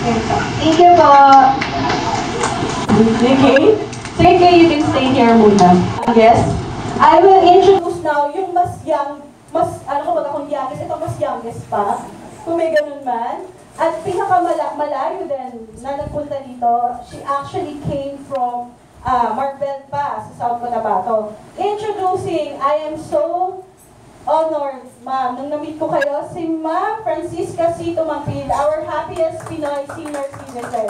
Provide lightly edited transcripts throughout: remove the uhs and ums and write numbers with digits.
Thank you po. Okay? So, okay, you can stay here muna. Yes? I will introduce now yung mas young, ano ko baga kung youngest, ito mas youngest pa, kung may ganun man. At pinakamalayo din na nagpunta dito, she actually came from Marbel pa, sa South Cotabato. Introducing, I am so honored, ma'am, nung na-meet ko kayo, si Ma'am Francisca C. Tumampil, our happiest Pinoy senior citizen.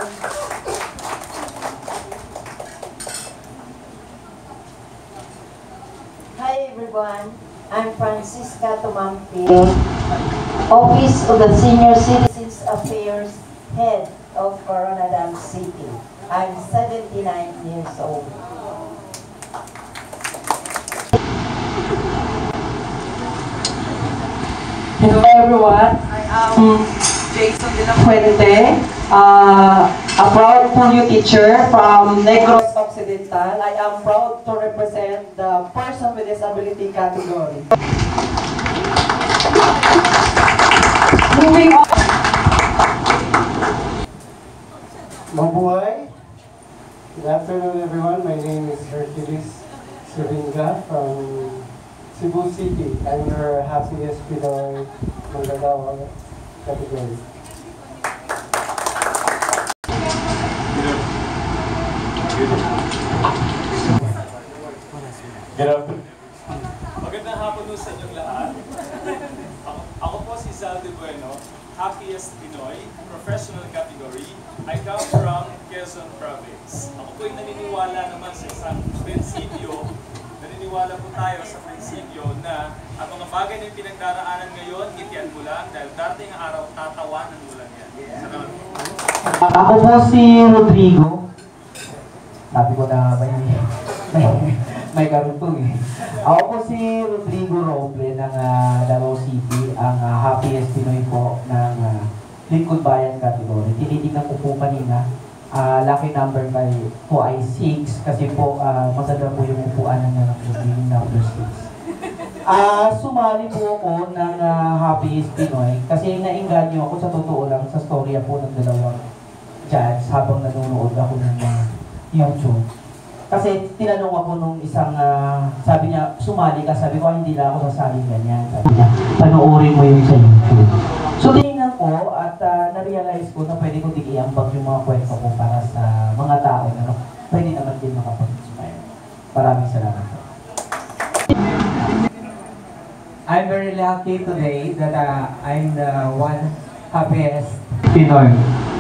Hi everyone, I'm Francisca Tumampil, Office of the Senior Citizens Affairs Head of Coronadal City. I'm 79 years old. Hello everyone, I am Jason De La Fuente, a proud Puyo teacher from Negros Occidental. I am proud to represent the person with disability category. Moving on. Mabuhay. Good afternoon everyone, my name is Hercules Suringa from Cebu City. I'm your happiest Pinoy Manggagawa category. Good afternoon. Magandang hapon po sa inyong lahat. Ako po si Zal De Bueno, happiest Pinoy, professional category. I come from Quezon Province. Ako po'y naniniwala naman sa isang prinsipyo. Naniniwala po tayo sa prinsipyo na ang mga bagay na yung pinagdaraanan ngayon, ngitian mo lang dahil darating ang araw, tatawanan mo lang yan. Salamat po. Ako po si Rodrigo. Sabi ko na may karugtong eh. Ako po si Rodrigo Roble ng Davao City, ang happiest Pinoy po ng Lingkod Bayan category. Tinitingnan ko po kanina, lucky number po ay 6 kasi po maganda po yung upuan ng number 6. Sumali po ako ng happiest Pinoy kasi nainganyo ako sa totoo lang sa storya po ng dalawang judge habang nanonood ako ng YouTube. Kasi tinanong ako nung isang, sabi niya, sumali ka. Sabi ko, hindi na ako sasaling ganyan. Sabi niya, panoorin mo yung sa YouTube. So tinignan ko at na-realize ko na pwede ko i-ambag yung mga kwento ko para sa mga tao na pwede naman din makapag-inspire. Maraming salamat po. I'm very lucky today that I'm the one happiest Pinoy.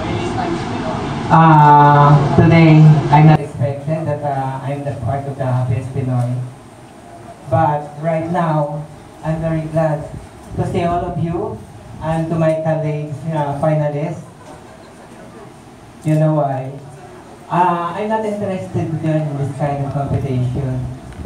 Today, I'm not expecting that I'm the part of the happiest Pinoy. But right now, I'm very glad to see all of you and to my colleagues, finalists. You know why? I'm not interested in this kind of competition.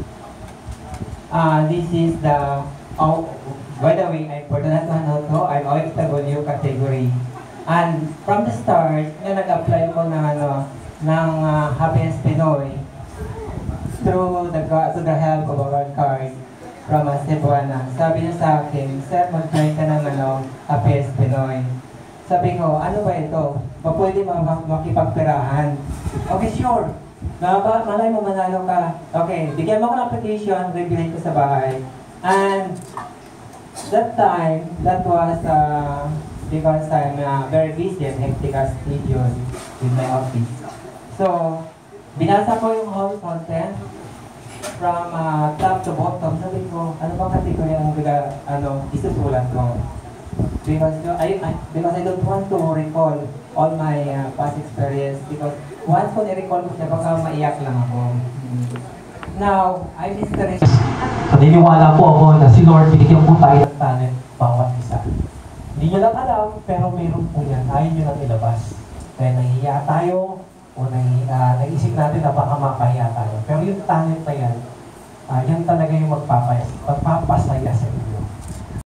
This is the, by the way, I'm I'm OFW category. And from the start, nag-apply ko ng happiest Pinoy through to the help of our card from Cebuana. Sabi niya sa akin, Sir, mag-try ka ng happiest Pinoy. Sabi ko, ano ba ito? Pwede makipagpirahan. Okay, sure. Malay mo manalo ka. Okay, bigyan mo ko ng application, rebilhin ko sa bahay. And that time, that was because I'm very busy and hectic as schedule with my office. So, binasa ko yung whole content from top to bottom. Sabi ko, ano bang category ang isusulat ko? Because I don't want to recall all my past experience because once ko ni-recall ko siya, baka maiyak lang ako. Now, I'm interested. Naniniwala po ako na si Lord binigyan po tayo ng talent bawat isa. Hindi nyo lang alam, pero mayroon po yan. Ayaw nyo lang ilabas. Kaya nahihiya tayo, o nag-isip natin na baka makahiya tayo. Pero yung talent na yan, yan talaga yung magpapasaya sa inyo.